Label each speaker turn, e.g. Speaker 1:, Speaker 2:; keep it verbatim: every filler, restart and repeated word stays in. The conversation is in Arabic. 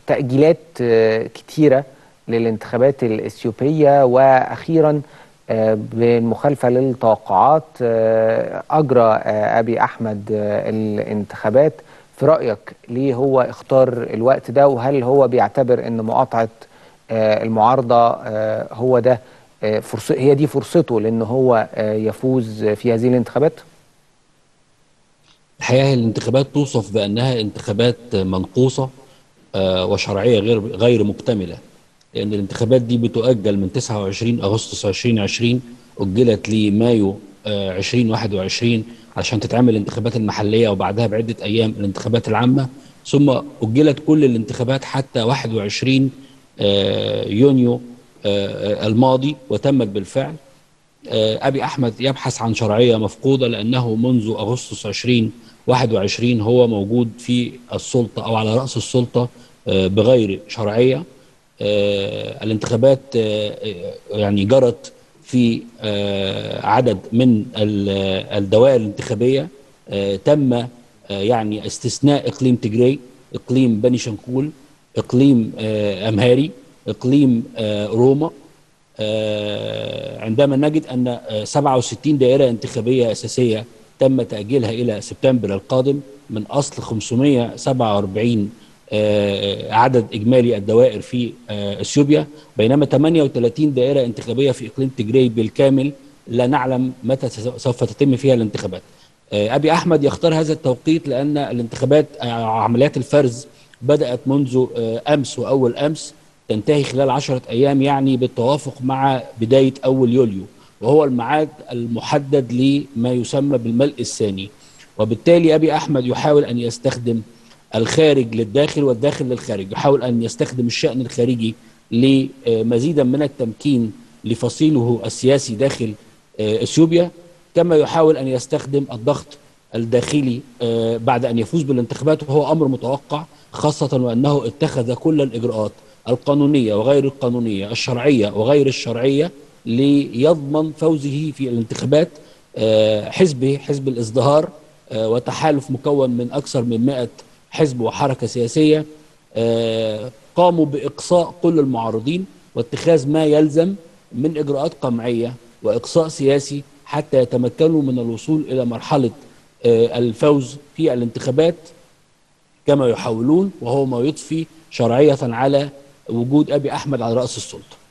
Speaker 1: تأجيلات كتيرة للانتخابات الإثيوبية، وأخيرا بالمخالفة للتوقعات أجرى أبي أحمد الانتخابات. في رأيك ليه هو اختار الوقت ده؟ وهل هو بيعتبر أن مقاطعة المعارضة هو ده فرصة، هي دي فرصته لأن هو يفوز في هذه الانتخابات؟
Speaker 2: الحقيقة الانتخابات توصف بأنها انتخابات منقوصة وشرعية غير غير مكتملة، لأن الانتخابات دي بتؤجل من تسعة وعشرين أغسطس ألفين وعشرين، أجلت لمايو ألفين وواحد وعشرين عشان تتعمل الانتخابات المحلية، وبعدها بعدة أيام الانتخابات العامة، ثم أجلت كل الانتخابات حتى واحد وعشرين يونيو الماضي وتمت بالفعل. أبي أحمد يبحث عن شرعية مفقودة، لأنه منذ أغسطس ألفين وواحد وعشرين هو موجود في السلطة أو على رأس السلطة بغير شرعية. الانتخابات يعني جرت في عدد من الدوائر الانتخابية، تم يعني استثناء إقليم تجري، إقليم بني شنقول، إقليم أمهاري، إقليم روما. عندما نجد أن سبعة وستين دائرة انتخابية أساسية تم تأجيلها إلى سبتمبر القادم من أصل خمسمائة وسبعة وأربعين عدد إجمالي الدوائر في أثيوبيا، بينما ثمانية وثلاثين دائرة انتخابية في إقليم تجري بالكامل لا نعلم متى سوف تتم فيها الانتخابات. أبي أحمد يختار هذا التوقيت لأن الانتخابات عمليات الفرز بدأت منذ أمس وأول أمس، تنتهي خلال عشرة أيام، يعني بالتوافق مع بداية أول يوليو، وهو الميعاد المحدد لما يسمى بالملء الثاني. وبالتالي أبي أحمد يحاول أن يستخدم الخارج للداخل والداخل للخارج، يحاول أن يستخدم الشأن الخارجي لمزيدا من التمكين لفصيله السياسي داخل اثيوبيا، كما يحاول أن يستخدم الضغط الداخلي بعد أن يفوز بالانتخابات، وهو أمر متوقع، خاصة وأنه اتخذ كل الإجراءات القانونية وغير القانونية، الشرعية وغير الشرعية، ليضمن فوزه في الانتخابات. حزبه حزب الازدهار وتحالف مكون من أكثر من مائة حزب وحركة سياسية قاموا بإقصاء كل المعارضين واتخاذ ما يلزم من إجراءات قمعية وإقصاء سياسي حتى يتمكنوا من الوصول إلى مرحلة الفوز في الانتخابات كما يحاولون، وهو ما يضفي شرعية على وجود أبي أحمد على رأس السلطة.